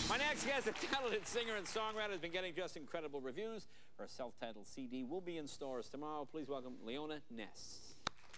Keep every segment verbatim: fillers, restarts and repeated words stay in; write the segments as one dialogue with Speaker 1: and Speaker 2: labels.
Speaker 1: My next guest, a talented singer and songwriter, has been getting just incredible reviews. Her self-titled C D will be in stores tomorrow. Please welcome Leona Ness.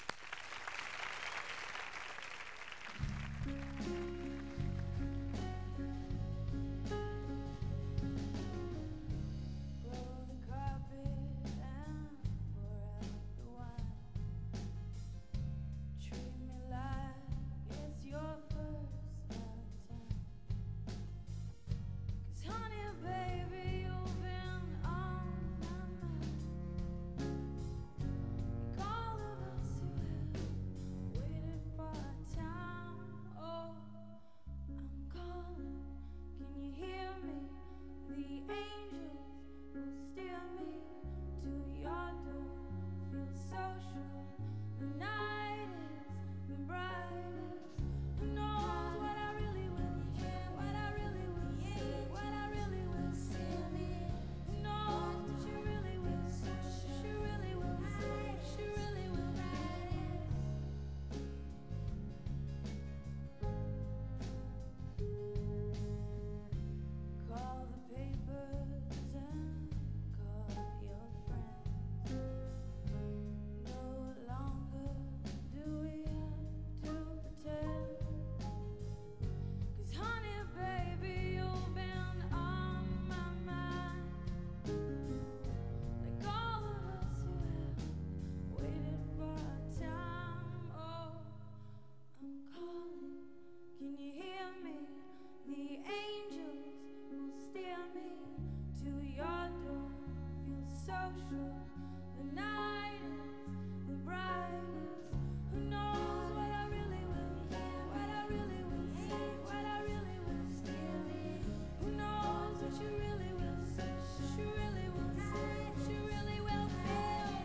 Speaker 2: Social, the night is the brightest. Who knows what I really will hear, what I really will say, what I really will steal. Who knows what you really will say, what you really will say, what you really will feel.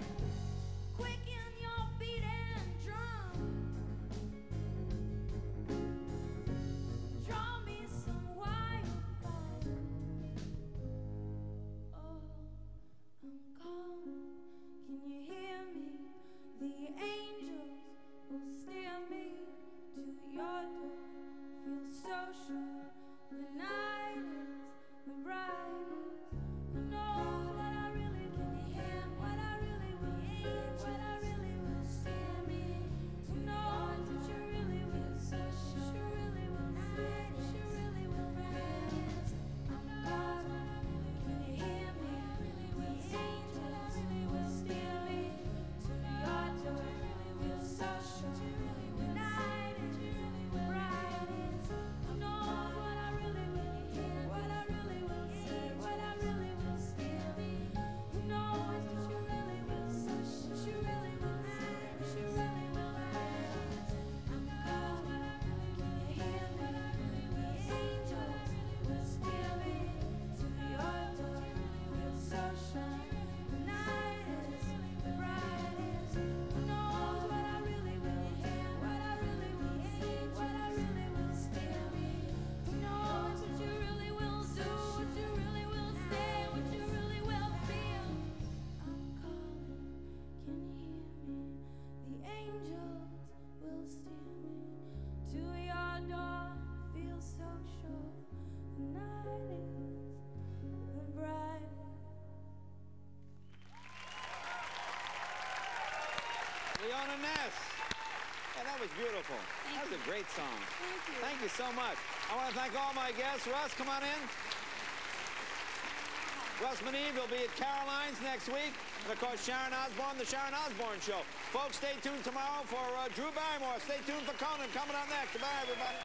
Speaker 2: Quicken your beat and drum. Draw me some wildfire. Oh, I'm calling, can you hear me? The angels will steer me to your door. Feel social, the night is the brightest. Who knows what I really will hear, what I really will see, what I really will see. Who knows what you really will say, what you really will say, what you really will feel. I'm calling, can you hear me? The angels will steer me to your door. Feel social, the night is the brightest. Who knows what I really will hear, what I really will say, what I really will steal. Who knows what you really will say, what you really will say, what you really will feel. I'm calling, can you hear me? The angels will steer me to your door. Feel social, the night is the brightest. Who knows what I really will hear, what I really will see, what I really will steal. Who knows what you really will do, what you really will say, what you really will feel. I'm calling, can you hear me? The angels will steer me to your door. Feel social, the night is the brightest.
Speaker 1: Leona Ness. Yeah, that was beautiful. That was a great song.
Speaker 2: Thank you.
Speaker 1: Thank you so much. I want to thank all my guests. Russ, come on in. Russ Maneve will be at Caroline's next week. And, of course, Sharon Osbourne, The Sharon Osbourne Show. Folks, stay tuned tomorrow for uh, Drew Barrymore. Stay tuned for Conan coming up next. Goodbye, everybody.